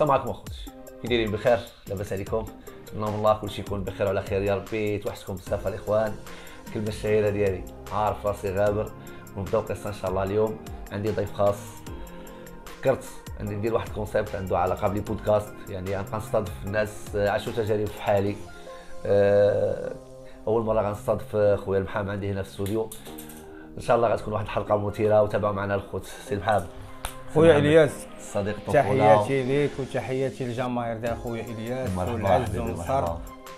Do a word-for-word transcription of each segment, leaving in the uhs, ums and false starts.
السلام عليكم اخوتي، كي دايرين؟ بخير؟ لاباس عليكم؟ نتمنى من الله كلشي يكون بخير وعلى خير يا ربي. توحشتكم بزاف الاخوان. الكلمه الشهيره ديالي عارف راسي غابر، ونبداو قصه ان شاء الله. اليوم عندي ضيف خاص، فكرت اني ندير واحد الكونسيبت عنده علاقه بلي بودكاست، يعني غنبقى نستضيف الناس عاشوا تجارب في حالي. اول مره غنستضيف خويا المحام عندي هنا في الاستوديو، ان شاء الله غتكون واحد الحلقه مثيره. وتابعوا معنا الخوت سي المحام. خويا الياس، صديق الطفوله، تحياتي ليك وتحياتي للجماهير ديال خويا الياس والعز والنصر.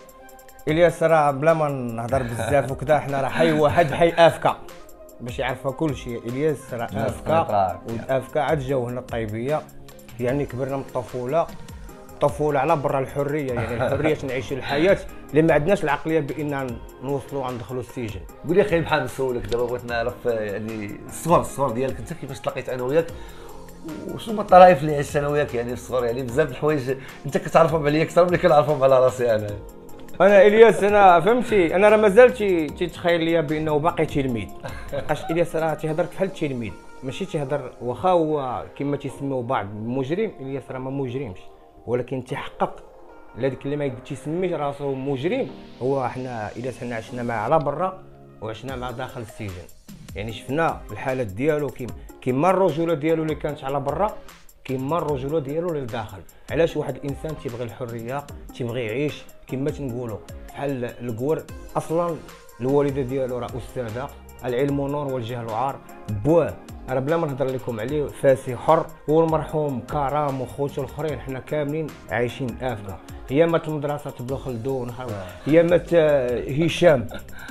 الياس راه بلا ما نهضر بزاف وكذا، حنا راه حي واحد حي افكا باش يعرفها كلشي. الياس راه افكا، وافكا عاد جاو هنا الطيبيه، يعني كبرنا من الطفوله. الطفوله على برا الحريه، يعني الحريه نعيشوا الحياه اللي ما عندناش العقليه بان نوصلوا ندخلوا السجن. قول لي اخي محمد، نسولك دابا، بغيت نعرف يعني الصغر الصغر ديالك انت كيفاش تلاقيت انا وياك، وشنو هما الطرائف اللي عشت انا وياك يعني في الصغر؟ يعني بزاف الحوايج انت كتعرفهم عليا اكثر من اللي كنعرفهم على راسي انا. انا الياس انا فهمتي، انا راه مازال تيتخيل ليا بانه باقي تلميذ. لقاش الياس راه تيهضر بحال التلميذ، ماشي تيهضر واخا هو كما تيسميو بعض مجرم. الياس راه ما مجرمش، ولكن تيحقق لهذاك اللي ما تيسميش راسو مجرم. هو حنا الياس حنا عشنا معاه على برا وعشنا معاه داخل السجن، يعني شفنا الحالات ديالو كيما كيما الرجوله ديالو اللي كانت على برا، كيما الرجوله ديالو للداخل. علاش واحد الانسان تيبغي الحريه، تيبغي يعيش كما تنقولوا بحال الكور. اصلا الوالده ديالو راه استاذه، العلم نور والجهل عار. بواه راه بلا ما نهضر لكم عليه فاسي حر، والمرحوم كرام وخوته الاخرين حنا كاملين عايشين افكا. هي مات المدرسه بن خلدون، هي مات هشام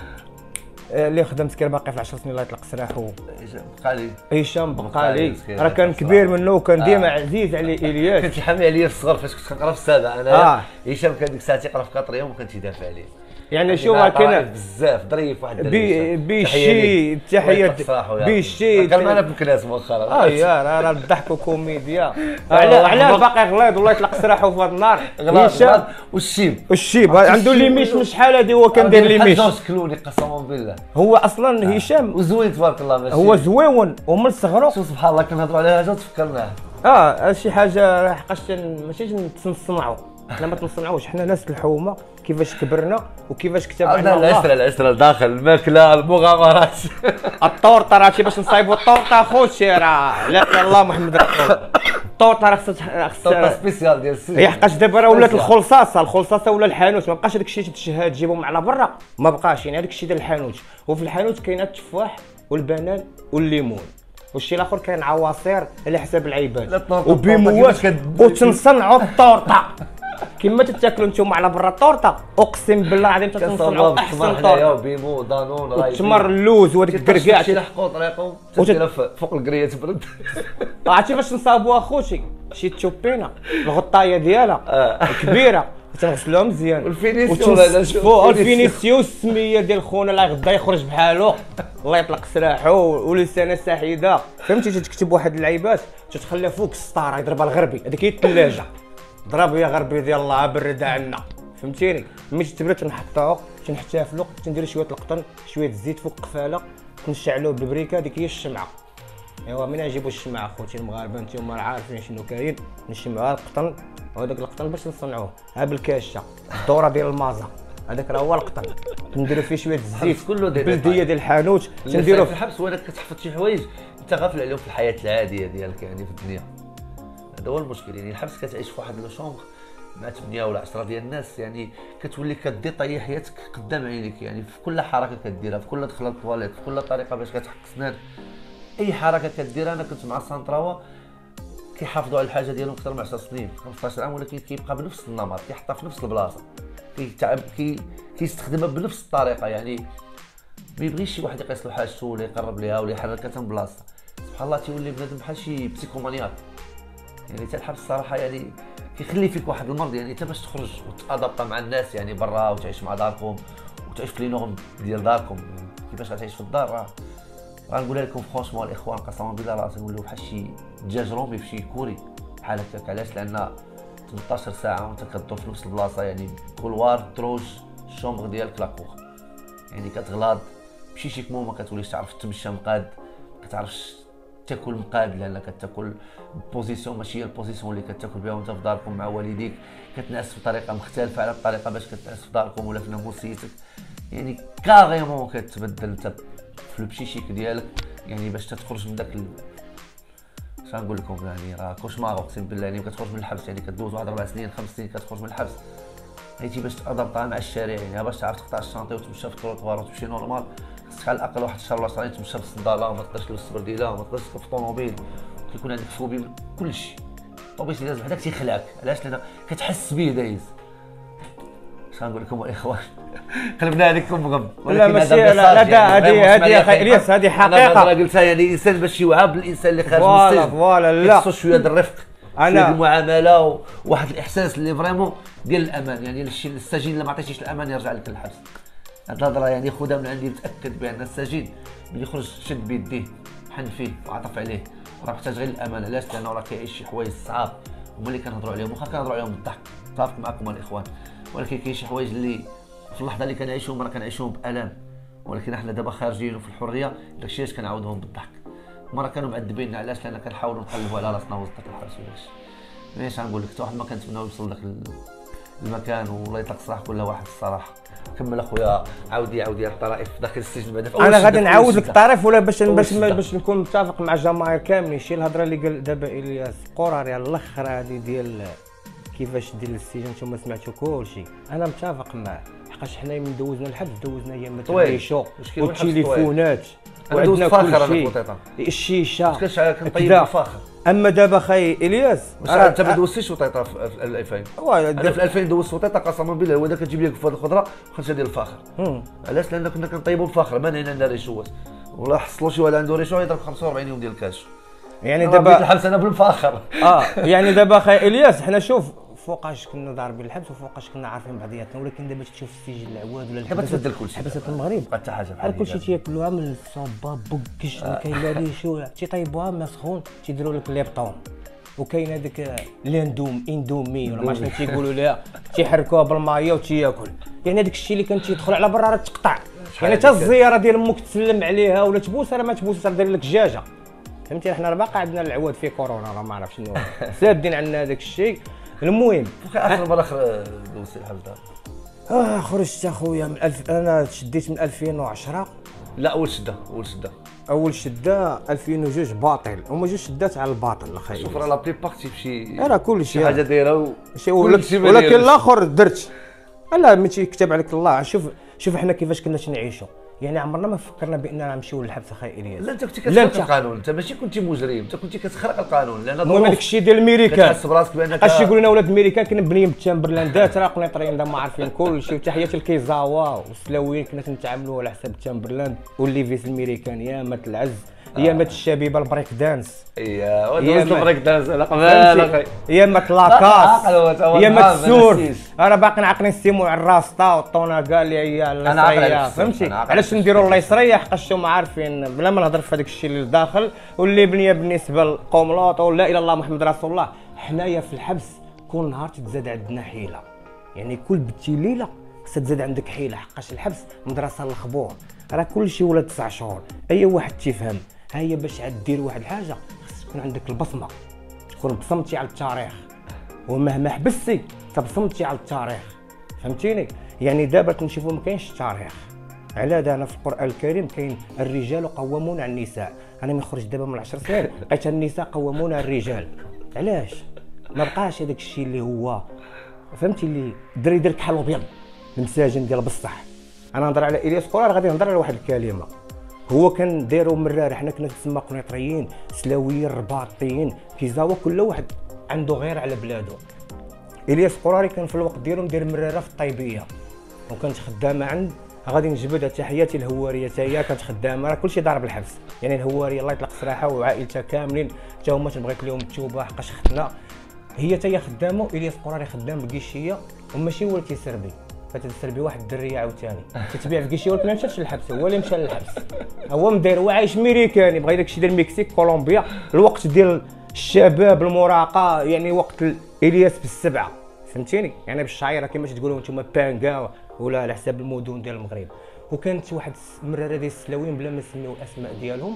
اللي خدمت كان باقي في عشر سنين الله يطلق سراحه، بقالي هشام بقالي راه كان كبير منه وكان ديما عزيز عليه الياس. كنت تحامي عليا في الصغر فاش كنت كنقرا في السابع انا. آه. هشام كان ديك الساعه تيقرا في كاتريوم وكان تيدافع عليه. يعني شوف راه كاين بزاف ظريف واحد بي بيشي تحيات بيشي كان معنا في الكلاس مؤخرا. اه يا راه الضحك وكوميديا. على على باقي غليظ الله يطلق سراحه في هذا النهار. هشام والشيب والشيب عنده ليميش مش شحال هذه، هو كان داير ليميش. كلوني قسما بالله. هو اصلا هشام وزوين تبارك الله، ماشي هو زويون ومن صغرو. شوف سبحان الله كنهضروا على حاجه تفكرناها. اه شي حاجه حقاش ماشي نصنعوا، حنا ما تنصنعوش، حنا ناس الحومه كيفاش كبرنا وكيفاش كتب علينا الله. العسره العسره الداخل، الماكله، المغامرات. الطورطه راه باش نصايبوا الطورطه اخوتي راه لا اله الا الله محمد رسول الله. الطورطه راه خصها الطورطه سبيسيال ديال السجن. هي حقاش دابا راه ولات الخلصاصه، الخلصاصه ولا الحانوت، ما بقاش داك الشيء تشهى تجيبهم على برا، ما بقاش يعني هذاك الشيء ديال الحانوت. وفي الحانوت كاين التفاح والبنان والليمون، والشيء الاخر كاين عواصير على حساب العباد وبيموات، وتنصنعوا الطورطه كما تتاكلوا نتوما على برا. الطورطه اقسم بالله العظيم تنصنعوا احسن طورطه، بيمو دانون والتمر اللوز وهذاك الكركاع تيلحقوا طريقهم تديرها فوق الكريه تبرد. عرفتي باش نصاوبوها اخوتي؟ شي تشوبينا الغطايه ديالها كبيره تنغسلوها مزيان، والفينيسيو الفينيسيو السميه ديال خونا الله غدا يخرج بحالو الله يطلق سراحه، ولسانه سعيده فهمتي. تكتب واحد اللعيبات تتخلى فوق السطاره يضربها الغربي، هذيك هي الثلاجه. ضرب يا غربي ديال الله برد عنا فهمتيني. ملي تبرد تنحطوه تنحتافلو، تنديرو شويه القطن شويه الزيت فوق القفاله، تنشعلوه بالبريكه، هذيك هي الشمعه. ايوا منين نجيبوا الشمعه اخوتي المغاربه؟ نتوما راه عارفين شنو كاين. نشمعوها القطن، وهذاك القطن باش نصنعوه ها بالكاشه الدوره ديال المازا، هذاك راه هو القطن. نديرو فيه شويه الزيت كله بلديه ديال الحانوت، تنديرو في الحبس. ولكن كتحفظ شي حوايج انت غافل عليهم في الحياه العاديه ديالك يعني في الدنيا. هذا هو المشكل، يعني الحبس كتعيش في واحد لو شومبر مع ثمانية ولا عشرة ديال الناس، يعني كتولي كديطاي حياتك قدام عينيك، يعني في كل حركه كديرها، في كل دخله للطواليت، في كل طريقه باش كتحك سنان، اي حركه كديرها. انا كنت مع السانتراوا كيحافظوا على الحاجه ديالهم اكثر من عشر سنين خمسطاش عام، ولكن كيبقى بنفس النمط، كيحطها في نفس البلاصه، كيتعب كي كيستخدمها بنفس الطريقه، يعني ما يبغيش شي واحد يقيس له حاجته ولا يقرب ليها ولا يحركها من بلاصتها. سبحان الله تيولي بنادم بحال شي بسيكومانياك. يعني حتى الحبس الصراحه يعني كيخلي فيك واحد المرض، يعني انت باش تخرج وتادابط مع الناس يعني برا وتعيش مع داركم وتعيش في لي نورم ديال داركم، كيفاش غتعيش في الدار راه غنقولها لكم فرونشمون الاخوان قسما بالله راه تنوليو بحال شي دجاج رومي في شي كوري بحال هكاك. علاش؟ لان ثمنطاش ساعه وانت كدور في نفس البلاصه، يعني كولوار تروج الشومبر ديالك لاكوغ، يعني كتغلاض بشي شي كمومه كتوليش تعرف تمشى مقاد، كتعرفش كتاكل مقابل، لانك كتاكل بوزيسيون ماشي هي البوزيسيون اللي كتاكل بها وانت في داركم مع والديك، كتنعس بطريقه مختلفه على الطريقه باش كتنعس في داركم ولا في ناموسيتك، يعني كاريمون كتبدل انت في البشيشيك ديالك، يعني باش تخرج من داك ال... شنو نقول لكم، يعني راه كوشمار اقسم بالله، يعني كتخرج من الحبس، يعني كدوز واحد اربع سنين خمس سنين كتخرج من الحبس، هايتي باش تادبطها مع الشارع، يعني باش تعرف تقطع الشانطي وتمشى في التروطوار وتمشي نورمال، خصك على الاقل واحد الشهر ولا شهرين تمشى بالصنداله، ما تقدرش تلبس البرديله، ما تقدرش تركب في الطوموبيل، كيكون عندك فوبي من كلشي، الطوموبيل لازم هذاك تيخلعك، علاش؟ لان كتحس به دايز. شنو نقول لكم الاخوان، قلبنا عليكم غم، لا ماشي لا لا هذه هذه يا اخي الياس هذه حقيقه، انا قلتها يعني الانسان باش يوعى بالانسان اللي خارج من فوالا السجن، فوالا لا خصو شويه د الرفق، أنا شويه د المعامله وواحد الاحساس اللي فريمون ديال الامان، يعني الشيء السجين اللي ما عطيتيش الامان يرجع لك للحبس. هاد الهضره يعني خذها من عندي، متاكد بان السجين ملي يخرج شد بيديه حن فيه وعطف عليه، راه محتاج غير الامان، علاش؟ لانه راه كيعيش شي حوايج صعاب هما اللي كنهضروا عليهم، واخا كنهضروا عليهم بالضحك، متفق معكم الاخوان، ولكن كاين شي حوايج اللي في اللحظه اللي كنعيشوهم راه كنعيشوهم بالام، ولكن احنا دابا خارجين وفي الحريه داكشي علاش كنعاودوهم بالضحك. مره كانوا معذبين، علاش؟ لان كنحاولوا نقلبوا على راسنا وسط الحبس، ولاش ماشي غنقول لك حتى واحد ما كنتمناو يوصل لك المكان، والله يطلق سراح كل واحد الصراحه. كمل اخويا، عاودي عاودي الطرائف داخل السجن بعدا. انا غادي نعاود لك الطريف، ولا باش باش باش نكون متفق مع الجماهير كاملين، شي الهضره اللي قال دابا الياس قراري على الاخر هذه ديال كيفاش دير السجن، نتوما سمعتوا كلشي، انا متفق معاه، حقاش حنا من دوزنا الحبس دوزنا ايام التريشو والتليفونات وعندنا كل شيء، الشيشه كنطيب الفاخر. اما دابا خاي الياس راه انت ما دوزتيش وطيطه في الألفين، انا في الألفين دوزت وطيطه قسما بالله، هو داك كتجيب لك في هذه الخضره خرجه ديال الفاخر. علاش؟ لان كنا كنطيبوا الفاخر، مانعين عندنا ريشوات، ولا حصلوا شي واحد عنده ريشو يضرب خمسة وأربعين يوم ديال الكاش، يعني دابا الحبس انا بالفاخر. اه يعني دابا خاي الياس حنا شوف فوقاش كنا ضاربين الحبس وفوقاش كنا عارفين بعضياتنا، ولكن دابا تشوف السجن العواد ولا دابا تبدل كلشي، حبسات المغرب حتى حاجه بحال كلشي تياكلوها من الصوبه بوكش، كاين لا ريشو تيطيبوها ما سخون تيديروا لك ليبطون، وكاين هذاك لاندوم اندومي ولا ما شنو تيقولوا لها، تيحركوها بالمايه وتياكل، يعني هذاك الشيء اللي كان تيدخل على برا راه تقطع، يعني حتى الزياره ديال امك تسلم عليها ولا تبوسها راه ما تبوسش، راه داير لك دجاجه، فهمتي؟ حنا راه باقي عندنا العواد في كورونا، راه ما عرف شنو سادين عندنا هذاك الشيء. المهم اخر مره دوزتي الحبس دابا؟ اه خرجت اخويا من الف... انا شديت من ألفين وعشرة، لا اول شده اول شده اول شده ألفين وجوج باطل، هما جوج شدات على الباطل اخي. شوف راه لا بلي بارتي فشي راه كلشي شي حاجه دايره، ولكن الاخر درت لا ما تيكتب عليك الله. شوف شوف حنا كيفاش كنا تنعيشوا، يعني عمرنا ما فكرنا باننا نمشيو للحبس اخي الياس. لا انت كنتي كتخرق القانون، انت ماشي كنتي مجرم، انت كنتي كتخرق القانون، لان المهم هذاك الشيء ديال الميريكان كتحس براسك بانك اش يقولوا لنا ولاد الميريكان كنا مبنيين بالتمبرلاندات، راه قنيطريين ما عارفين كل شيء، وتحياتي لكيزاوا والسلاويين كنا كنتعاملوا على حساب التمبرلاند والليفيس الميريكان، يا مات العز يا مات الشبيبه البريك دانس، اييه دوزت البريك دانس على قبال اخي، يا مات لاكاس يا مات السور، انا باقي عاقلين السيمو على الراسطه والطوناكا اللي هي اليسريه، فهمتي؟ علاش نديروا اليسريه؟ حقاش ما عارفين بلا ما نهضر في هذاك الشيء اللي لداخل واللي بنيه بالنسبه للقوم لوط ولا اله الا الله محمد رسول الله. حنايا في الحبس كل نهار تتزاد عندنا حيله، يعني كل بنتي ليله خصها تزاد عندك حيله، حقاش الحبس مدرسه للخبور، راه كل شيء ولا تسع شهور، اي واحد تيفهم. ها هي باش عاد دير واحد الحاجه خص تكون عندك البصمه، تكون بصمتي على التاريخ، ومهما حبستي تبصمتي على التاريخ، فهمتيني؟ يعني دابا كنشوفوا ما كاينش التاريخ، على هذا انا في القران الكريم كاين الرجال قوامون على النساء، انا من خرج دابا من عشر سنين لقيت النساء قوامون على الرجال، علاش؟ ما بقاش هذاك الشيء اللي هو فهمتي اللي الدري يدير كحل ابيض المساجن ديال بصح. انا نهضر على الياس قرار، غادي نهضر على واحد الكلمه، هو كان دايرو مرار، حنا كنا كنسمى قنيطريين سلاويين رباطيين كيزاوا، كل واحد عنده غير على بلادو. الياس قراري كان في الوقت ديالو مدير مراره في الطيبيه، وكانت خدامه عند غادي نجبدها تحياتي الهواريه حتى هي كانت خدامه، راه كلشي ضارب الحبس، يعني الهواريه الله يطلق سراحه وعائلتها كاملين حتى هما تبغيت لهم التوبه حقاش ختنا، هي حتى هي خدامه، الياس قراري خدام بكيشيه وماشي هو اللي كيسربي، فتتسربي واحد الدريه عاوتاني تتبيع في كيشي، ولكن ما مشاتش للحبس، هو اللي مشى للحبس، هو مدير هو عايش ميريكاني، بغى داكشي ديال المكسيك كولومبيا، الوقت ديال الشباب المراهقه، يعني وقت الياس بالسبعه، فهمتيني؟ يعني بالشعيره كما تقولوا نتوما بانكا ولا على حساب المدن ديال المغرب. وكانت واحد المراره ديال السلاوين بلا ما نسميو الاسماء ديالهم،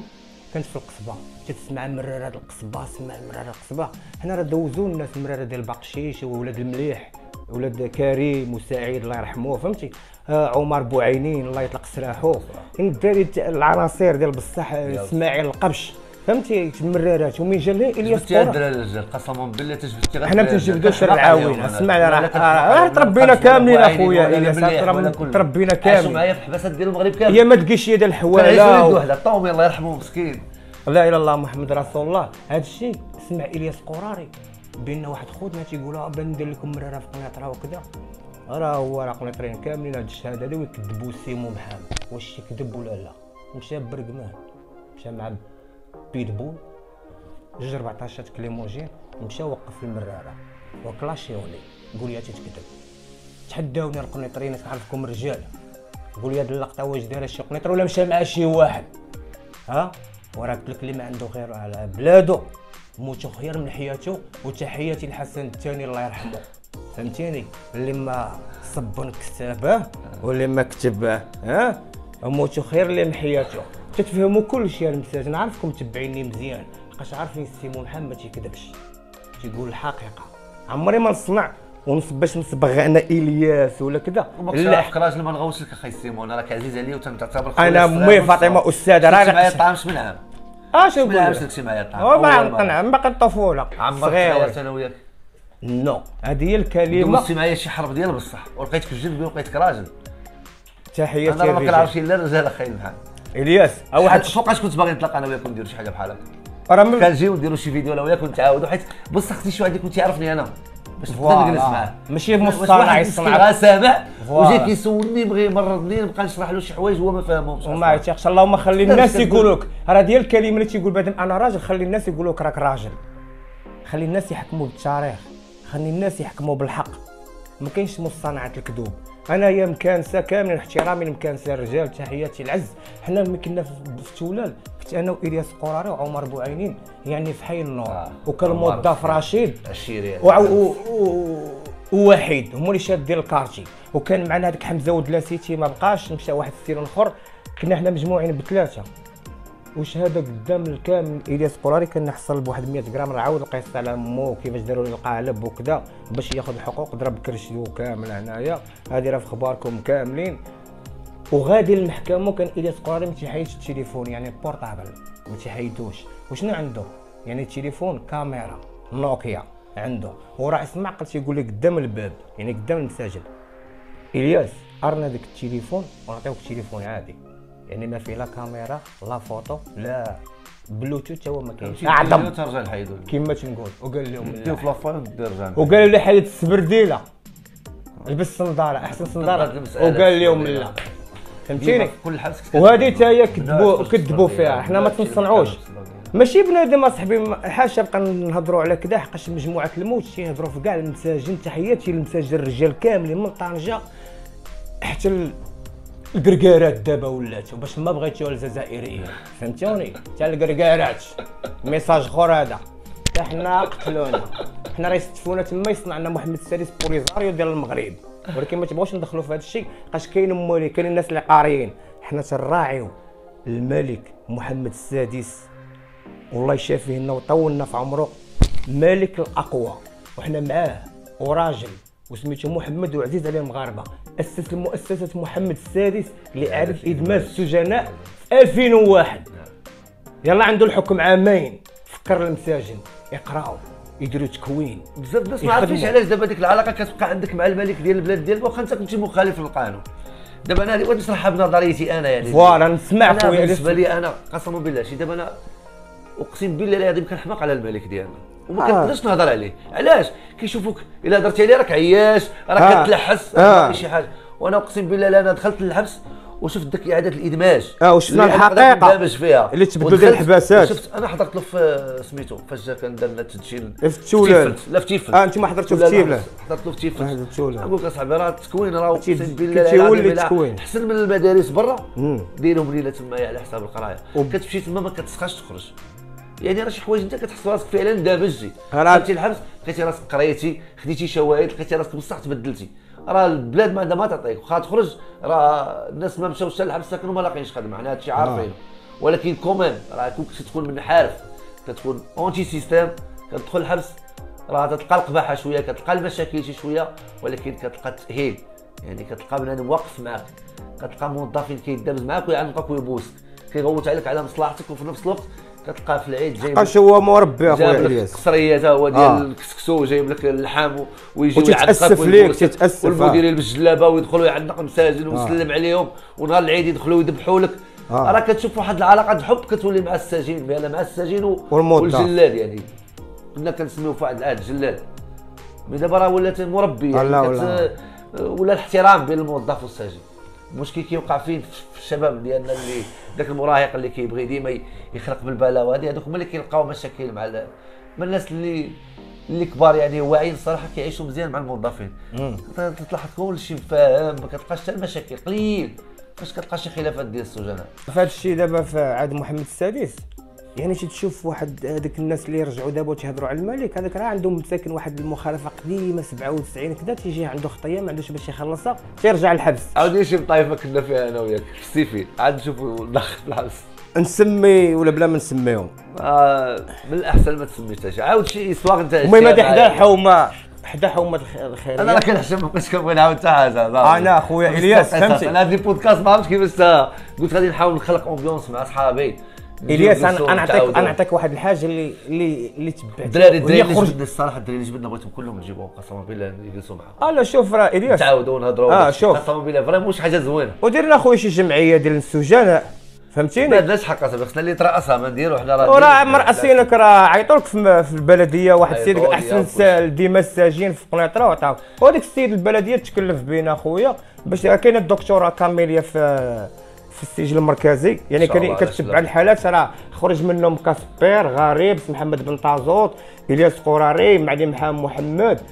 كانت في القصبه تتسمع مراره القصبه، سمع مراره القصبه. حنا راه دوزو الناس مراره ديال بقشيش وولاد المليح، ولاد كريم وسعيد الله يرحمه، فهمتي؟ آه عمر بوعينين الله يطلق سراحو، الدراري العناصر ديال بصح اسماعيل القبش، فهمتي؟ مرارات. ومن جا ليه الياس جبتي الدراري الرجال قسما بالله تجبدتي غير حنا ما تنجبدوش العاوين. اسمع راه تربينا كاملين اخويا الياس، تربينا كاملين. عاشوا معايا في الحباسات ديال المغرب كامل. هي ما تقيش يد الحواله كان وحده طومي الله يرحمه مسكين. لا اله الا الله محمد رسول الله. هذا الشيء سمع الياس قراري بان واحد خوتنا تيقولوا بان ندير لكم مراره في قنيطره وكذا، راه هو راه قنيطريين كاملين هاد الشهاده هذا ويكذبوا سيمو محمد. واش كذب ولا لا؟ مشى برقمان، مشى مع بيتبول جوج أربعطاش كليموجين، مشى وقف المراره وكلاشيوني قول لي تتكذب. تحداوني القنيطريين كنعرفكم رجال، قول لي هاد اللقطه واش دايره شي قنيطري ولا مشى مع شي واحد؟ ها وراه قلت لك اللي ما عنده خير على بلادو موتو خير من حياته. وتحياتي لحسن الثاني الله يرحمه، فهمتيني؟ اللي ما صب كتابه واللي ما كتبه ها موتو خير اللي من حياته. تتفهموا كل شيء المساج. نعرفكم متبعيني مزيان لقاش عارفين سيمو محمد ما تيكذبش، تيقول الحقيقه. عمري ما نصنع ونصب باش نصبغ انا الياس ولا كذا. لا حق راجل ما نغوص لك اخي سيمون، راك عزيز عليا وتنعتبر انا امي فاطمه استاذه راه معايا طعام من عام. اش نقول لك؟ شفتي معايا الطعام؟ والله نقنع باقي الطفوله صغير انا وياك. نو هذه هي الكلمه. دوزتي معايا شي حرب ديال بصح ولقيتك في جنبي ولقيتك راجل. تحياتي انا ما كنعرفش الا الرجال اخي محمد الياس. او واحد فوقاش كنت باغي نتلاقى انا وياك ونديروا شي حاجه بحال هكا، راه كنجيو نديروا شي فيديو انا وياك ونتعاودوا، حيت بصح خصني شي واحد يكون تيعرفني انا باش نقدر نجلس معاه، ماشي مصطنع يصنع غير سامع وجاي كيسولني بغي يمرضني نبقى نشرح له شي حوايج هو ما فاهمهمش. وما عرفتش اللهم خلي الناس يقولوا لك راه ديال الكلمه اللي تيقول بعد انا راجل. خلي الناس يقولوا لك راك راجل، خلي الناس يحكموا بالتاريخ، خلي الناس يحكموا بالحق، ما كاينش مصطنعات الكذوب. انا يا مكانسه كامل احترامي لمكانسه الرجال، تحياتي العز. حنا ملي كنا في تولال كنت انا والياس قراري وعمر بوعينين يعني في حي النور آه. وكان الموظف رشيد الشيري ووحيد هما اللي شادين الكارتي، وكان معنا هذاك حمزه ودلاسيتي ما بقاش، مشى واحد السيرون اخر. كنا حنا مجموعين بثلاثه وشهاده قدام الكامل. الياس قراري كان نحصل بواحد مية غرام، نعاود القصه على مو كيفاش داروا لي القالب وكذا باش ياخذ الحقوق، ضرب كرشيو كامل هنايا. هذه راه في اخباركم كاملين. وغادي للمحكمه كان الياس قراري ما تيحيدش التليفون يعني البورطابل ما تيحيدوش. وشنو عنده؟ يعني التليفون كاميرا نوكيا عنده، ورئيس المعقل تيقول لي قدام الباب يعني قدام المساجد الياس ارنا داك التليفون ونعطيوك التليفون عادي، يعني ما فيه لا كاميرا لا فوتو لا بلوتوث هو ما كاينش. عظم ترجع نحيدو كيما تنقول. وقال لهم دير في لافون دير جامي، وقال لي حيد السبرديله لبس صنداره احسن صنداره، وقال لهم لا فهمتيني. وهذه حتى هي كذبوا كذبوا فيها. حنا ما تنصنعوش، ماشي بنادم اصاحبي حاشا بقى نهضروا على كذا حقاش مجموعه الموت تيهضروا في كاع المساجين. تحياتي للمساجين الرجال كاملين من طنجه حتى الكركارات دابا ولات، وباش ما بغيتو الجزائريين فهمتوني تاع الكركارات ميساج اخر هذا حتى حنا قتلونا. حنا راه يستفونا تما يصنع لنا محمد السادس بوليزاريو ديال المغرب، ولكن ما تبغوش ندخلوا في هذا الشيء حيت كاين مولي كاين الناس اللي قاريين. حنا تنراعيو الملك محمد السادس والله يشافيه لنا ويطول في عمره، ملك الاقوى وحنا معاه وراجل وسميتو محمد وعزيز عليه المغاربه. اسس المؤسسه محمد السادس لاعاده ادماج السجناء في ألفين وواحد. يلا عنده الحكم عامين. فكر المساجين يقراو يديروا تكوين بزاف الناس ما عارفينش علاش دابا ديك العلاقه كتبقى عندك مع الملك ديال البلاد ديالك واخا انت كنتي مخالف للقانون. دابا انا غادي نشرحها بنظريتي انا يعني فوالا نسمع خويا. بالنسبه لي انا قسما بالله شي دابا انا اقسم بالله العظيم كنحماق على الملك ديالنا وما كنقدرش نهضر عليه. علاش؟ كيشوفوك الا درتي عليه راك عياش راك كتلحس آه. شي حاجه. وانا اقسم بالله انا دخلت للحبس وشفت داك اعاده الادماج اه وشفنا الحقيقه فيها اللي تبدلوا ديال الحباسات. شفت انا حضرت له في سميتو فاش جا كان دار لنا التدشين في تولال. لا في تيفلت. اه انتم حضرتوا في تيفلت؟ حضرت له في تيفلت. نقول لك اصاحبي راه التكوين راه اقسم بالله كيولي التكوين احسن من المدارس برا. ديرهم ليله تما على حساب القرايه. كتمشي تما ما كتسخاش تخرج، يعني راه شي حوايج انت كتحس راسك فعلا دابجتي. دخلتي الحبس لقيتي راسك قريتي خديتي شواهد لقيتي راسك بصح تبدلتي. راه البلاد ما عندها ما تعطيك، واخا تخرج راه الناس ما مشاوش حتى للحبس ساكنوا ما لاقيينش خدمه، حنا هادشي عارفين. ولكن كومان راه كنت تكون من حارف، كتكون اونتي سيستيم، كتدخل الحبس راه تلقى القباحه شويه، كتلقى المشاكل شي شويه، ولكن كتلقى التاهيل، يعني كتلقى بنادم واقف معاك، كتلقى موظفين كيدابز معاك ويعنقك ويبوسك، كيغوت عليك على مصلحتك، وفي نفس الوقت كتلقاه في العيد جايب اش هو مربي اخويا جايب لك الياس، القصريه تا هو ديال آه. الكسكسو، جايب لك اللحم ويجي وتتاسف ليك تتاسف، والمدير يلبس جلابه ويدخل ويعنق مساجن ويسلم عليهم، ونهار العيد يدخلوا ويذبحوا لك. آه. راه كتشوف واحد العلاقه الحب كتولي مع السجين، بان مع السجين و... والموظف. والجلاد، يعني كنا كنسميوه في واحد العهد جلاد، مي دابا راه ولات مربي، يعني لا كت... ولا. ولا الاحترام بين الموظف والسجين. المشكل كيوقع فين في الشباب ديالنا، اللي داك المراهق اللي كيبغي ديما يخلق بالبلاوه هذه، هذوك هما اللي كيلقاو مشاكل مع ال... من الناس اللي اللي كبار يعني واعيين الصراحه كيعيشوا مزيان مع الموظفين. تلاحظ كل شيء فاهم، ما كتلقاش حتى المشاكل، قليل فاش كتلقى شي خلافات ديال السجناء. في هذا الشيء دابا في عهد محمد السادس، يعني شي تشوف واحد هذوك الناس اللي رجعوا دابا تيهضروا على الملك، هذاك راه عندهم مساكن واحد المخالفه قديمه سبعة وتسعين كذا، تيجي عنده خطيه ما عندوش باش يخلصها تيرجع للحبس. عاودي شي طايفه كنا فيها انا وياك في السيفي، عاد نشوفوا الدخل في الحبس. نسمي ولا بلا ما نسميهم؟ آه من الاحسن ما تسميش حتى شي، عاود شي اسواق انت. المهم هذه حدا حومه حدا حومه الخيريه. انا راه كنحشم، ما بقيتش كنبغي نعاود حتى حاجه. انا اخويا الياس فهمتي، انا هذا البودكاست ما عرفتش كيفاش قلت غادي نحاول نخلق امبيونس مع صحابي. الياس انا انا نعطيك انا نعطيك واحد الحاجه اللي اللي اللي تبعت الدراري الدراري اللي جبدنا الصراحه، الدراري اللي جبدنا بغيتهم كلهم نجيبهم قسما بالله نجلسوا معاهم. اه لا شوف راه الياس نتعاودوا نهضروا. اه شوف قسما بالله فريمون شي حاجه زوينه. ودير اخويا شي جمعيه ديال السجناء فهمتيني. ما عندناش حق اصاحبي، خصنا اللي يترأسها ما نديرو حنا راه وراه مرأسينك راه عيطولك في البلديه واحد السيد احسن سال ديما الساجين في قنيطره وعطاو، وهذاك السيد البلديه تكلف بينا اخويا باش كاينه الدكتوره كاميليا في في السجل المركزي، يعني كان كتتبع الحالات راه خرج منهم كاسبير غريب محمد بن طازوط الياس قراري معدي محمد محمد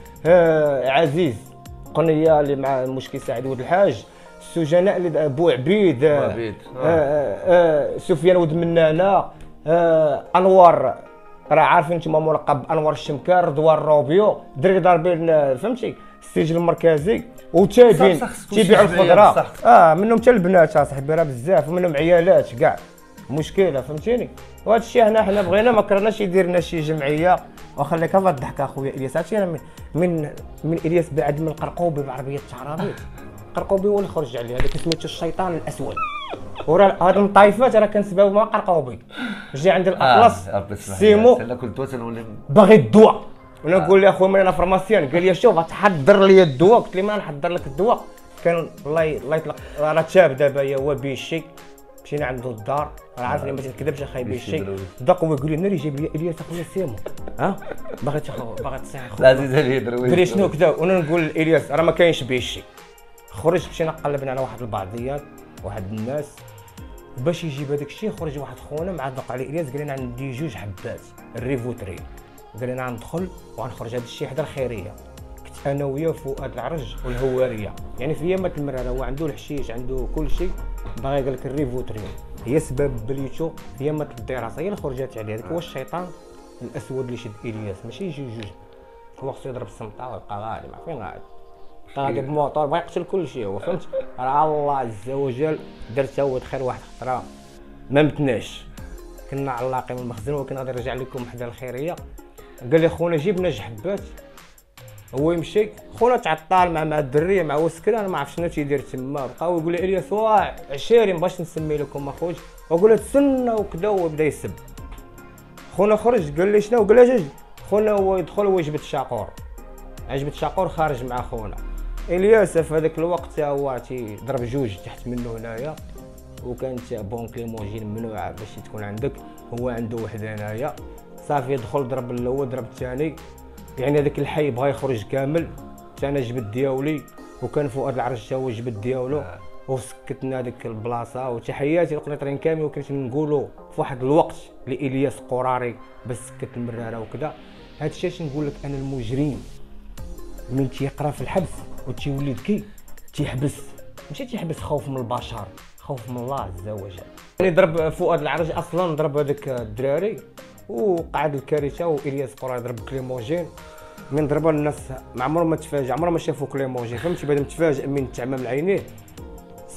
آه عزيز قنيه اللي مع المشكل سعيد ولد الحاج، السجناء اللي بوعبيد آه آه آه آه سفيان ولد منانه آه انوار راه عارفين نتوما ملقب انوار الشمكار رضوان روبيو دري ضاربين فهمتي السجل المركزي وتابين تيبيعوا الخضره اه منهم حتى البنات اصاحبي راه بزاف ومنهم عيالات كاع مشكله فهمتيني. وهذا الشيء هنا حنا بغينا ما كرهناش يدير لنا شي جمعيه وخليك هذا الضحك اخويا الياس. عرفتي انا من من, من الياس بعد من القرقوبي بعربيه التعرابيط، القرقوبي هو اللي خرج عليه هذاك سميتو الشيطان الاسود، وراه هاد الطايفات راه كنسباو مع قرقوبي جا عند الاطلس آه. سيمو انا كنت وتنولي باغي الدواء وانا نقول له اخويا انا فرماسيان، قال لي شوف تحضر لي الدواء، قلت له ما نحضر لك الدواء، كان الله الله يطلق راه تاب دابا هو بيشي مشينا عنده الدار راه عارفني ما تنكذبش اخاي بيشي دق ويقول لي ناري جايب لي الياس اخويا سيمو ها باغي تاخذ باغي تصيح اخويا العزيز علي درويش قال لي شنو كذا، وانا نقول الياس راه ما كاينش بيشي. خرج مشينا قلبنا على واحد البعضيات واحد الناس باش يجيب هذاك الشيء، خرج واحد خونا مع دق على الياس قال لنا عندي جوج حبات الريفوترين، قال لنا ندخل وغنخرج هذا الشيء حدا الخيريه، كنت انا وياه فؤاد العرج والهواريه، يعني في يامه المراره هو عنده الحشيش عنده كل شيء، باغي قال لك الريفوترين هي سبب بليتو في يامه الدراسه هي اللي خرجت عليه، هذاك هو الشيطان الاسود اللي شد الياس ماشي جوج جوج، هو خصو يضرب السمطه ويبقى غادي ما فين غادي غادي بموطور بغا يقتل كل شيء هو فهمت. راه الله عز وجل درتها هو خير واحد خطره ما متناش، كنا علاقين من المخزن وكان غادي نرجع لكم حدا الخيريه، قال لي خونا جيب لنا جحبات، هو يمشي خونا تعطل مع مع الدريه مع وسكن انا ما عرفتش شنو تيدير تما، بقاو يقول لي الياس واه عشيري ما بغاش نسمي لكم اخويا، وقول له تسنى وكذا وبدا يسب. خونا خرج قال لي شنو، قال له جوج خونا هو يدخل هو يجبد الشاقور، عجبت الشاقور خارج مع خونا الياس في هذاك الوقت هو تيضرب جوج تحت منه هنايا، وكانت بونك ليموجين ممنوعه باش تكون عندك، هو عنده واحد هنايا صافي يدخل ضرب الاول ضرب الثاني، يعني هذاك الحي بغا يخرج كامل، انا جبد دياولي وكان فؤاد العرج هو جبد دياولو وسكتنا هذيك البلاصه. وتحياتي للقنيطرين كامل، وكنت نقولوا في واحد الوقت لإلياس قراري بس سكت المراره وكذا. هذا الشيء اش نقول لك انا المجرم من تيقرا في الحبس وتيولي ذكي تيحبس، ماشي تيحبس خوف من البشر، خوف من الله عز وجل. يعني ضرب فؤاد العرج اصلا ضرب هذاك الدراري وقعد الكارثه، والياس قراري ضرب كليموجين من ضربوا الناس ما عمرهم ما تفاجئ، عمرهم ما شافوا كليموجين فهمتي، بعد متفاجئ من تعمى من عينيه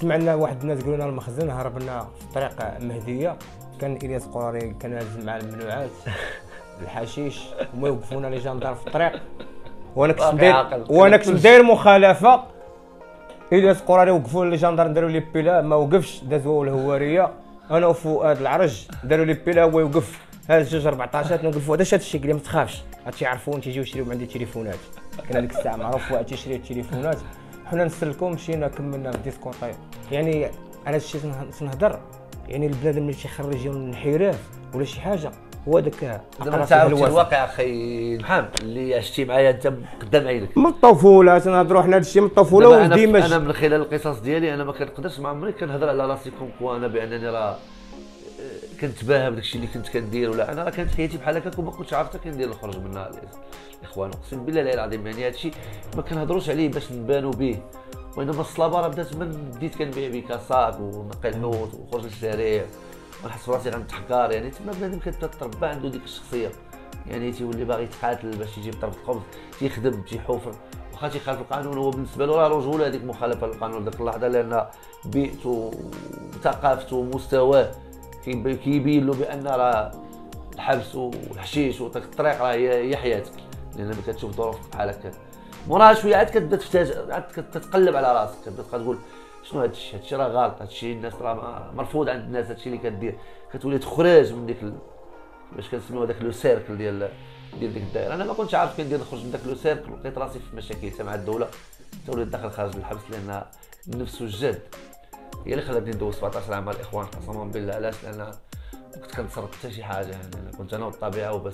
سمعنا واحد الناس قالوا لنا المخزن هربنا في طريق مهديه، كان الياس قراري كان نازل مع الممنوعات الحشيش وما يوقفونا لي جاندار في الطريق، وانا كنت داير وانا كنت داير مخالفه. الياس قراري وقفوا لي جاندار داروا لي بيلا ما وقفش، دازوا الهواريه. انا وفؤاد العرج داروا لي بيلا هو يوقف، هذا جوج أربعطاش نقول فؤاد اش هادشي؟ قال لي ما تخافش هادشي يعرفون تيجيو يشريو عندي تليفونات. كان هذيك الساعه معروف فؤاد تيشري التليفونات. حنا نسلكو مشينا كملنا في الديسكوطي. يعني على هادشي تنهضر، يعني البنادم اللي تيخرج من الانحراف ولا شي حاجه هو داك. دابا انت عرفتي الواقع اخي محمد اللي عشتي معايا انت قدام عينك من الطفوله. تنهضروا حنا هادشي من الطفوله وديما. انا من خلال القصص ديالي انا ما كنقدرش ما عمري كنهضر على راسي كوم كوا انا بانني راه كنتباهى بداك الشيء اللي كنت كندير، ولا انا راه كانت حياتي بحال هكاك وما كنتش عارف حتى كندير نخرج منها الاخوان. اقسم بالله العلي العظيم يعني هذا الشيء ما كنهضروش عليه باش نبانوا به، وانما الصلابه راه بدات من بديت كنبيع بكاسات ونقي الحوت ونخرج للشارع ونحس براسي غنتحكر. يعني تما بنادم كتبدا تربى عنده ديك الشخصيه، يعني تيولي باغي يتقاتل باش يجيب طرف الخبز، تيخدم تيحوفر واخا تيخالف القانون. هو بالنسبه له راه رجوله هذيك مخالفه للقانون ديك اللحظه، لان بيئته وثقافته ومستواه كيبين له بان راه الحبس والحشيش وداك الطريق راه هي حياتك، لان ملي كتشوف ظروف بحال هكا موراها شويه عاد كتبدا تفتاج، عاد كتقلب على راسك، كتبدا تقول شنو هذا الشيء؟ هذا الشيء راه غلط، هذا الشيء الناس راه مرفوض عند الناس، هذا الشيء اللي كدير كتولي تخرج من ديك ال... باش كنسميوها داك لو سيركل ديال ديال ديك الدائره. انا ما كنتش عارف كندير نخرج من داك لو سيركل، لقيت راسي في مشاكل حتى مع الدوله، حتى وليت داخل خارج الحبس، لان النفس والجد هي اللي خلاتني ندوز سبعطاش عام مع الاخوان قسما بالله. علاش؟ لان ما كنت كنتصرف حتى شي حاجه، يعني انا كنت انا والطبيعه وبس.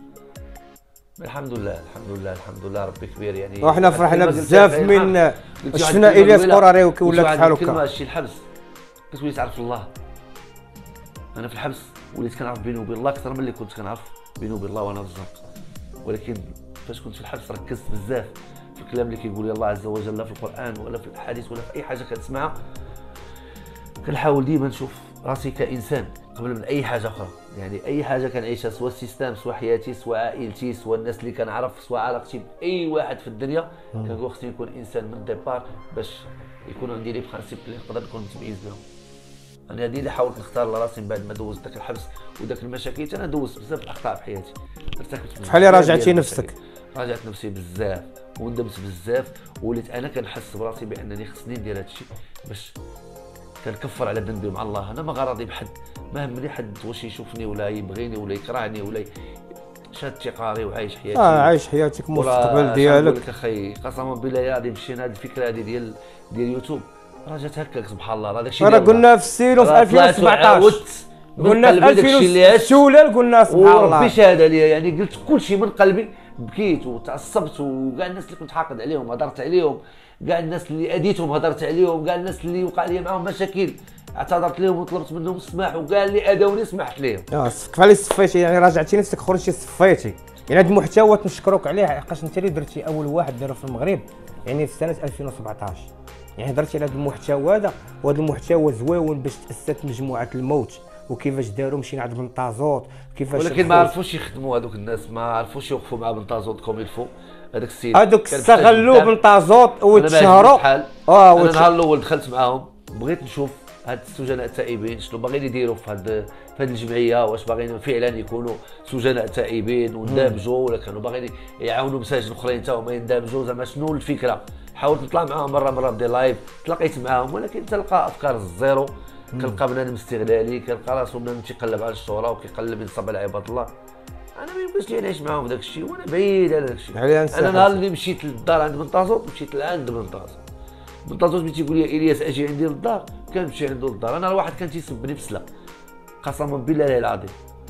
الحمد لله الحمد لله الحمد لله ربي كبير. يعني وحنا فرحنا بزاف من شفنا الياس قراري وكولات بحال هكا. كلمه شي الحبس كتولي تعرف الله. انا في الحبس وليت كنعرف بيني وبين الله اكثر من اللي كنت كنعرف بيني وبين الله وانا في الزنقه، ولكن فاش كنت في الحبس ركزت بزاف في الكلام اللي كيقول الله عز وجل في القران ولا في الاحاديث ولا في اي حاجه كنسمعها. كنحاول ديما نشوف راسي كانسان قبل من اي حاجه اخرى، يعني اي حاجه كنعيشها سواء السيستم سواء حياتي سواء عائلتي سواء الناس اللي كنعرف سواء علاقتي باي واحد في الدنيا، كنقول خصني نكون انسان من الديبار باش يكون عندي لي برانسيب اللي نقدر نكون متميز بهم. انا هذه اللي حاولت نختار لراسي من بعد ما دوزت داك الحبس وداك المشاكل. انا دوزت بزاف الاخطاء في حياتي، ارتكبت بحال راجعتي نفسك. راجعت نفسي بزاف وندمت بزاف، وليت انا كنحس براسي بانني خصني ندير هذا الشيء باش كنكفر على ذنبي مع الله. انا ما غراضي بحد، ما همني حد واش يشوفني ولا يبغيني ولا يكرهني ولا شاد شقاري وعايش حياتي. اه عايش حياتك المستقبل ديالك. لك اخي قسما بالله يا غادي مشينا هذه الفكره هذه ديال ديال يوتيوب راه جات هكاك سبحان الله. راه داكشي راه قلنا في السيلو في ألفين وسبعطاش، قلنا في ألفين وستة قلنا سبحان الله وربي شهد عليا، يعني قلت كل شيء من قلبي، بكيت وتعصبت وكاع الناس اللي كنت حاقد عليهم هضرت عليهم، كاع الناس اللي اذيتهم هضرت عليهم، كاع الناس اللي وقع لي معاهم مشاكل اعتذرت لهم وطلبت منهم السماح، وكاع اللي اذوني سمحت لهم. اه كفايه صفيتي، يعني راجعتي نفسك خرجتي صفيتي. يعني هذا المحتوى تنشكروك عليه حقاش انت اللي درتي اول واحد دارو في المغرب يعني في سنه ألفين وسبعطاش. يعني هضرتي على هذا المحتوى هذا، وهذا المحتوى زويون باش تاسست مجموعه الموت وكيفاش داروا مشينا عند بنطازوط كيفاش، ولكن ما عرفوش يخدموا هذوك الناس، ما عرفوش يوقفوا مع بنطازوط كوم يلفو. هذاك السيد هذوك استغلوا بنطازوط وتشهروا. اه انا النهار الاول دخلت معاهم بغيت نشوف هاد السجناء التائبين شنو باغيين يديروا في هاد في هاد الجمعيه، واش باغيين فعلا يكونوا سجناء تائبين وندمجوا ولا كانوا باغيين يعاونوا مساجين اخرين حتى هما يندمجوا، زعما شنو الفكره. حاولت نطلع معاهم مره مره ندير لايف، تلاقيت معاهم ولكن تلقى افكار الزيرو، كنلقى بنادم استغلالي، كنلقى راسو بنادم تيقلب على الشهره وكيقلب ينصب على عباد الله. انا ما يمكنش لي نعيش معاهم داك الشيء وانا بعيد على داك الشيء. انا نهار اللي مشيت للدار عند بنطازوط مشيت لعند بنطازوط، بنطازوط ملي تيقول لي الياس اجي عندي للدار كنمشي عنده للدار. انا الواحد كان تيسبني بسلا قسما بالله العظيم،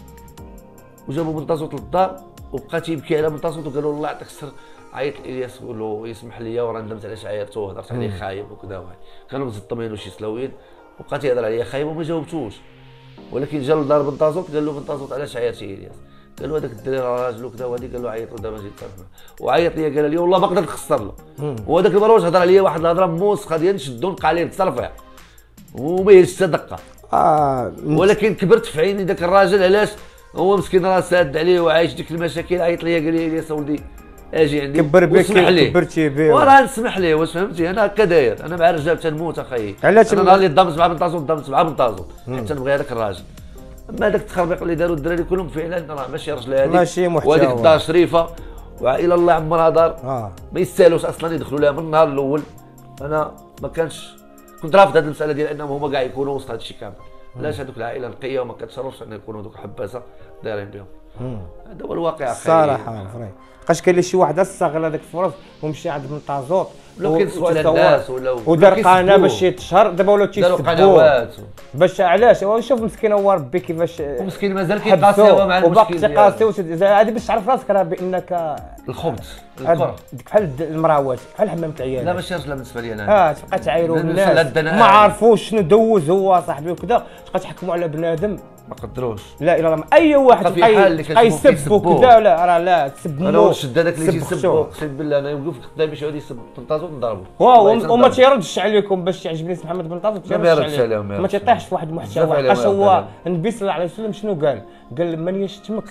وجابوا بنطازوط للدار وبقى تيبكي على بنطازوط وقالوا الله يعطيك السر. عيط لإلياس قول له يسمح لي وراه ندمت علاش عيطت وهضرت عليه خايب وكذا وهاي، كانوا مزطمين وشي سلاوين وبقى تيهضر عليا خايب وما جاوبتوش. ولكن جا لدار بنطازوط قال له بنطازوط علاش عيطتي الياس؟ قال له هذاك الدري راه راجل وكذا وهادي، قال له عيط له دابا جيت تصرف معاه وعيط لي قال لي والله ما قدرت نخسر له. وهذاك المره واش هضر عليا واحد الهضره موسخه ديال نشدو نلقى عليه نتصرف وما يهزش حتى دقه. اه ولكن كبرت في عيني ذاك الراجل علاش هو مسكين راه ساد عليه وعايش ديك المشاكل. عيط لي قال لي الياس ولدي اجي عندي كبر بك واسمح ليه كبرتي به وراه نسمح ليه واش فهمتي. انا هكا داير، انا مع الرجال تنموت اخي. علاش انا نهار اللي ضمت مع بنطازون ضمت مع بنطازون حتى نبغي هذاك الراجل. اما هذاك التخربيق اللي داروا الدراري كلهم فعلا راه ماشي رجل هذيك، ماشي محتوى. وهذيك الدار شريفه وعائله الله عمرها دار اه ما يستاهلوش اصلا يدخلوا لها من النهار الاول. انا ما كانش كنت رافض هذه المساله ديال انهم هما كاع يكونوا وسط هذا الشيء كامل. علاش هذوك العائله نقيه وما كتشرفش ان يكونوا هذوك حباسه دايرين بهم. هذا هو الواقع اخي الصراحه فري. بقاش كاين شي واحد استغل هذاك الفرص ومشى عند بنطازوط ولاو كينسوا على الناس ولاو ودار قناه باش يتشهر. دابا ولاو تيسبوه قنوات باش علاش شوف مسكين هو ربي كيفاش مسكين مازال كيقاسي هو مع المشكل وباقي تيقاسي. هذه باش تعرف راسك راه بانك الخبز الكره بحال المراوات بحال حمامه العيال. لا ماشي رجله بالنسبه لي انا. اه تبقى تعايروا الناس ما عارفوش شنو دوز هو صاحبي وكذا. تبقى تحكموا على بنادم ما قدروش. لا الا الله اي واحد بقى يسبوا كذا ولا راه لا تسبوا. انا الشد هذاك اللي تيسبوا اقسم بالله انا نوقف قدامي باش يعود يسب بنطازون نضربو. واو وما تيردش عليكم باش يعجبني سي محمد بنطازون ما يردش عليهم ما تيطيحش في واحد المحتوى. بقاش هو النبي صلى الله عليه وسلم شنو قال؟ قال من يشتمك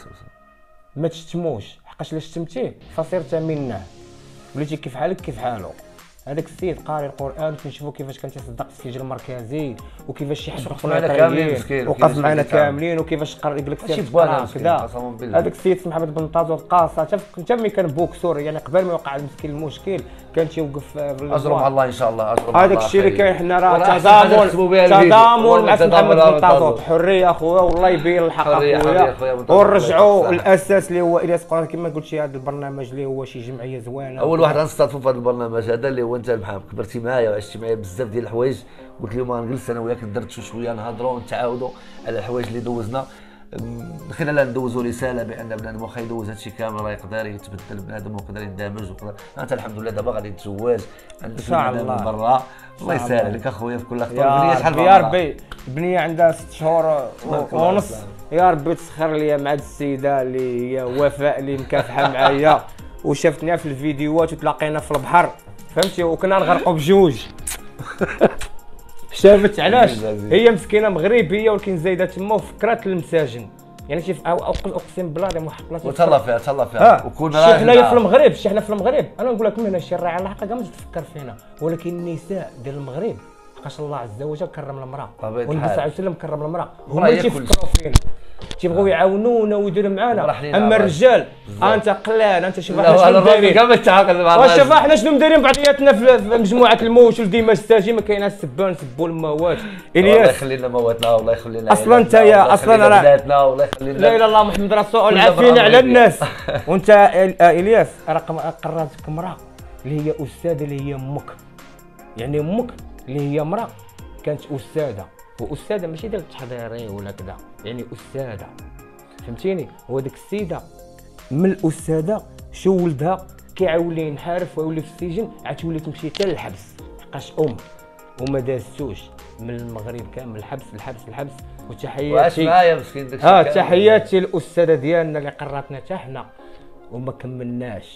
ما تشتموش حقاش الا شتمتيه فصرت منه وليتي كيف حالك كيف حاله. هذاك السيد قاري القران كنشوفوا كيفاش كان تيصدق في السجن المركزي وكيفاش يحب معنا كاملين مسكين وقف معنا كاملين وكيفاش قرر يقول لك كذا. هذاك السيد محمد بنطازون قاصه حتى ملي كان بوكسور يعني قبل ما يوقع المسكين المشكل كان تيوقف اجروا مع الله ان شاء الله. اجروا مع الله. هذاك الشيء اللي كاين حنا راه تضامن تضامن مع محمد بنطازون. حريه اخويا والله يبين الحق اخويا ونرجعوا الاساس اللي هو الياس قران كما قلت هذا البرنامج اللي هو شي جمعيه زوينه. اول واحد غنستضيفو في هذا البرنامج هذا اللي هو انت محمد كبرتي معايا وعشتي معايا بزاف ديال الحوايج. قلت لهم غنجلس انا وياك ندردشوا شويه نهضروا ونتعاودوا على الحوايج اللي دوزنا من خلالها ندوزوا رساله بان بنادم واخا يدوز هادشي كامل راه يقدر يتبدل بنادم ويقدر يندمج ويقدر. انت الحمد لله دابا غادي تتزوج عندك ان شاء الله برا. الله يسهل عليك اخويا في كل خطوه. البنيه شحال يا ربي البنيه عندها ست شهور ونص. يا ربي تسخر لي مع هاد السيده اللي هي وفاء اللي مكافحه معايا وشافتنا في الفيديوهات وتلاقينا في البحر فهمتي وكنا نغرقوا بجوج. شافت علاش هي مسكينه مغربيه ولكن زايده تما وفكرات المساجن يعني شوف اقسم بالله راه محققات وتهلا فيها تهلا فيها وكون راجل. حنايا في المغرب شي حنا في المغرب انا نقول لك من هنا الشيء الراعي على الحق كاع ما تفكر فينا ولكن النساء ديال المغرب حقاش الله عز وجل كرم المراه والنبي صلى الله عليه وسلم كرم المراه هما اللي تيفكروا فينا تيبغوا يعاونونا ويديروا معانا. اما الرجال انت قلال انت شوف احنا شنو دايرين كاع ما تعاقد مع الراجل. واش احنا شنو مدايرين بعضياتنا في مجموعه الموت والديما الساجي ما كاينه السبان نسبوا الموات. الياس الله يخلي لنا مواتنا والله يخلي لنا اصلا انت يا اصلا راه بلادنا والله يخلي لنا لا اله الا الله محمد رسول الله العافين على الناس. وانت الياس راه قررتك امراه اللي هي استاذه اللي هي امك يعني امك اللي هي امراه كانت استاذه واستاذه ماشي ديال التحضيري ولا كذا يعني استاذه فهمتيني. وهذيك السيده من الاستاذه شو ولدها كيعاود ليه ينحرف ويولي في السجن عاد تولي تمشي حتى للحبس حقاش ام وما دازتوش من المغرب كامل الحبس الحبس الحبس. وتحياتي واش معايا مسكين داكشي اه تحياتي الاستاذه ديالنا اللي قراتنا حتى حنا وما كملناش.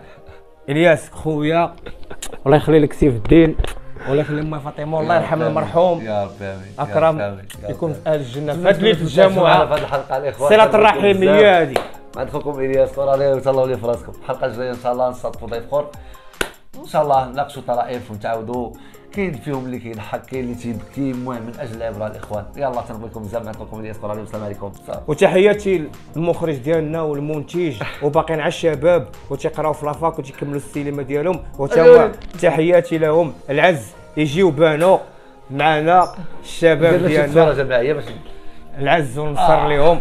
الياس خويا الله يخلي لك سيف الدين والله يخلي امي فاطمه الله يرحم المرحوم يا ربي امين اكرم يكون في اهل الجنه في هذه الجمعه في هذه الحلقه الاخوان صله الرحميه هذه مع اخوكم الياس طرالي وتهلاو لي في راسكم. الحلقه الجايه ان شاء الله نستضيفوا ضيف اخر ان شاء الله نناقشوا طرائف ونتعاودوا كاين فيهم اللي كيضحك كاين اللي تيبكي المهم من اجل العبره الاخوان. يلا تنبغيكم بزاف مع اخوكم الياس طرالي والسلام عليكم. وتحياتي للمخرج ديالنا والمنتج وباقيين على الشباب وتيقراو في لافاك وتيكملوا السينما ديالهم وتا تحياتي لهم العز يجيو بانوا معنا الشباب ديالنا العز ونصر لهم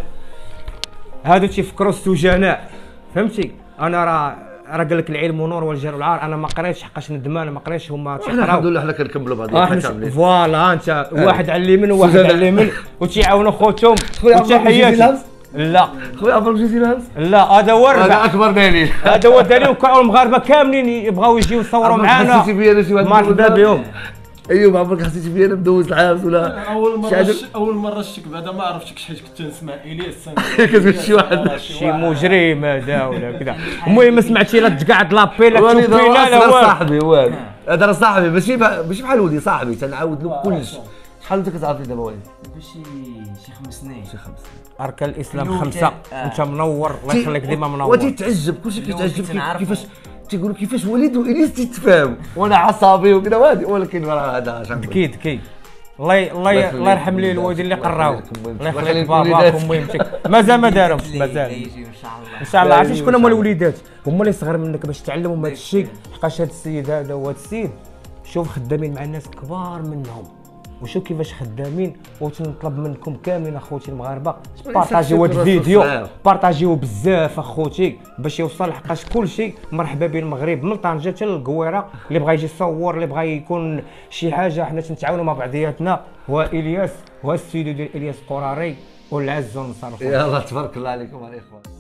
هادو تيفكروا السجناء فهمتي. انا راه راه قال لك العلم نور والجهل والعار انا ما قريتش حقاش ندمان ما قريتش هما تيقراو. الحمد لله حنا كنكملوا بعضياتنا كاملين. فوالا انت واحد على اليمين وواحد على اليمين وتيعاونوا خوتهم. وتحياتي لا خويا عبر جيتي لهز لا هذا هو هذا اكبر دليل هذا هو الدليل. وكاع المغاربه كاملين يبغاو يجيو يصوروا معنا مرحبا بهم. ايوب عمرك حسيتي بي انا مدوز العام ولا اول مره اول مره شك بعدا ما عرفتكش حيت كنت نسمع الياس كتقول شي واحد شي مجرم هذا ولا كذا. المهم سمعتي لا تقعد لابي لا تشوفي لا لا صاحبي والو هذا راه صاحبي ماشي ماشي بحال ولدي صاحبي تنعاود له كلشي شحال انت كتعرفني دابا وائل؟ دابا شي شي خمس سنين. شي خمس سنين. اركان الاسلام اليوم خمسه، كان- آه. انت منور الله يخليك ديما منور. وتيتعجب كلشي اليوم كيتعجب كنت نعرفو. كيفاش تيقولوا كيفاش وليد والياس تيتفاهموا وانا عصبي وكذا وهادي، ولكن راه هذا اش غنقول. اكيد اكيد. الله الله الله يرحم لي الوالدين اللي قراو، الله يخليك باباك الوليدات. وميمتك. مازال ما دارهمش اللي مازال يجي ان شاء الله. ان شاء الله. عرفتي لا، شكون إن هما شاء الله. الوليدات؟ هما اللي صغر منك باش تعلمهم هذا الشيء، حقاش هذا السيد هذا وهذا السيد شوف خدامين مع الناس كبار منهم، وشوف كيفاش خدامين. وتنطلب منكم كاملين اخوتي المغاربه بارطاجيو هذا الفيديو، بارطاجيوه بزاف اخوتي باش يوصل، حقاش كلشي مرحبا به المغرب من طنجه حتى للقويره. اللي بغى يجي يصور، اللي بغى يكون شي حاجه، حنا تنتعاونوا مع بعضياتنا. هو الياس، هو الاستوديو ديال الياس قراري والعز والنصر. يلا تبارك الله عليكم الاخوان.